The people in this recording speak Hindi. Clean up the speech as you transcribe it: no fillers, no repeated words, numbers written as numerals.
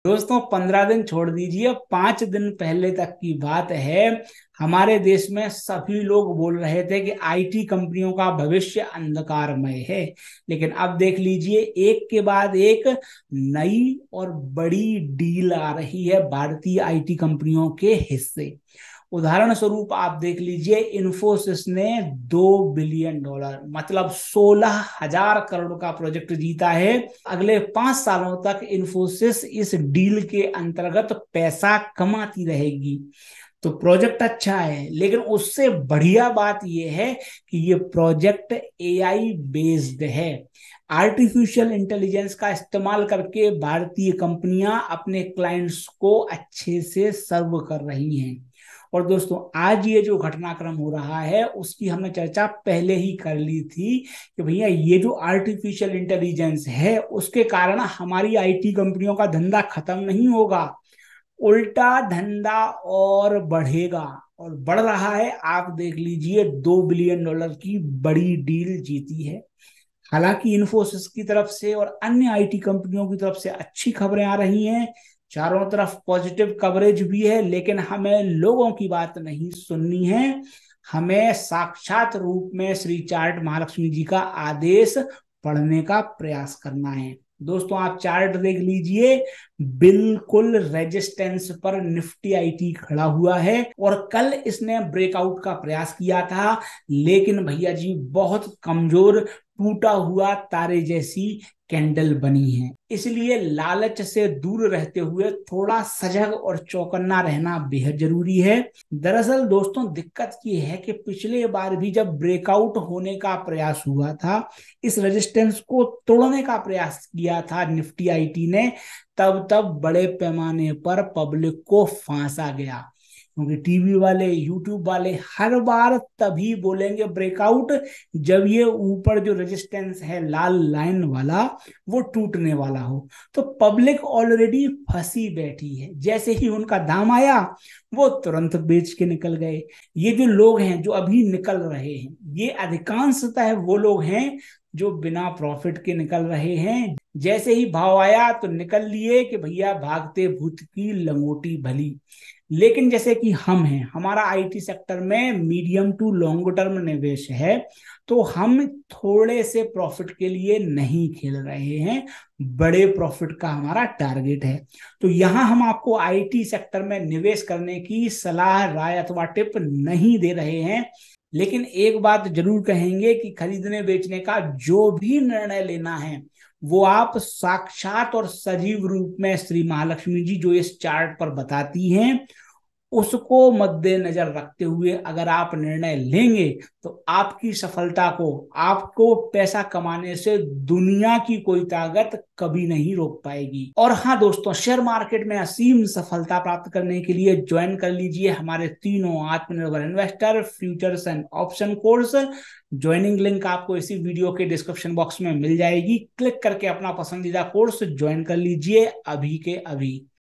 दोस्तों 15 दिन छोड़ दीजिए, 5 दिन पहले तक की बात है। हमारे देश में सभी लोग बोल रहे थे कि आईटी कंपनियों का भविष्य अंधकारमय है। लेकिन अब देख लीजिए, एक के बाद एक नई और बड़ी डील आ रही है भारतीय आईटी कंपनियों के हिस्से। उदाहरण स्वरूप आप देख लीजिए, इन्फोसिस ने $2 बिलियन मतलब 16,000 करोड़ का प्रोजेक्ट जीता है। अगले 5 सालों तक इन्फोसिस इस डील के अंतर्गत पैसा कमाती रहेगी। तो प्रोजेक्ट अच्छा है, लेकिन उससे बढ़िया बात यह है कि ये प्रोजेक्ट एआई बेस्ड है। आर्टिफिशियल इंटेलिजेंस का इस्तेमाल करके भारतीय कंपनियां अपने क्लाइंट्स को अच्छे से सर्व कर रही हैं। और दोस्तों, आज ये जो घटनाक्रम हो रहा है उसकी हमने चर्चा पहले ही कर ली थी कि भैया ये जो आर्टिफिशियल इंटेलिजेंस है उसके कारण हमारी आईटी कंपनियों का धंधा खत्म नहीं होगा, उल्टा धंधा और बढ़ेगा। और बढ़ रहा है। आप देख लीजिए, $2 बिलियन की बड़ी डील जीती है। हालांकि इन्फोसिस की तरफ से और अन्य आईटी कंपनियों की तरफ से अच्छी खबरें आ रही हैं, चारों तरफ पॉजिटिव कवरेज भी है, लेकिन हमें लोगों की बात नहीं सुननी है। हमें साक्षात रूप में श्री चार्ट महालक्ष्मी जी का आदेश पढ़ने का प्रयास करना है। दोस्तों, आप चार्ट देख लीजिए, बिल्कुल रेजिस्टेंस पर निफ्टी आईटी खड़ा हुआ है। और कल इसने ब्रेकआउट का प्रयास किया था, लेकिन भैया जी बहुत कमजोर टूटा हुआ तारे जैसी कैंडल बनी है। इसलिए लालच से दूर रहते हुए थोड़ा सजग और चौकन्ना रहना बेहद जरूरी है। दरअसल दोस्तों, दिक्कत ये है कि पिछले बार भी जब ब्रेकआउट होने का प्रयास हुआ था, इस रेजिस्टेंस को तोड़ने का प्रयास किया था निफ्टी आईटी ने, तब बड़े पैमाने पर पब्लिक को फांसा गया। क्योंकि टीवी वाले, यूट्यूब वाले हर बार तभी बोलेंगे ब्रेकआउट जब ये ऊपर जो रेजिस्टेंस है लाल लाइन वाला वो टूटने वाला हो। तो पब्लिक ऑलरेडी फंसी बैठी है। जैसे ही उनका दाम आया वो तुरंत बेच के निकल गए। ये जो लोग हैं जो अभी निकल रहे हैं, ये अधिकांशतः वो लोग हैं जो बिना प्रॉफिट के निकल रहे हैं। जैसे ही भाव आया तो निकल लिए कि भैया भागते भूत की लंगोटी भली। लेकिन जैसे कि हम हैं, हमारा आईटी सेक्टर में मीडियम टू लॉन्ग टर्म निवेश है, तो हम थोड़े से प्रॉफिट के लिए नहीं खेल रहे हैं, बड़े प्रॉफिट का हमारा टारगेट है। तो यहां हम आपको आईटी सेक्टर में निवेश करने की सलाह, राय अथवा टिप नहीं दे रहे हैं। लेकिन एक बात जरूर कहेंगे कि खरीदने बेचने का जो भी निर्णय लेना है वो आप साक्षात और सजीव रूप में श्री महालक्ष्मी जी जो इस चार्ट पर बताती हैं उसको मद्देनजर रखते हुए अगर आप निर्णय लेंगे तो आपकी सफलता को, आपको पैसा कमाने से दुनिया की कोई ताकत कभी नहीं रोक पाएगी। और हाँ दोस्तों, शेयर मार्केट में असीम सफलता प्राप्त करने के लिए ज्वाइन कर लीजिए हमारे तीनों आत्मनिर्भर investor futures and option course. Joining link आपको इसी वीडियो के डिस्क्रिप्शन बॉक्स में मिल जाएगी। क्लिक करके अपना पसंदीदा कोर्स ज्वाइन कर लीजिए अभी के अभी।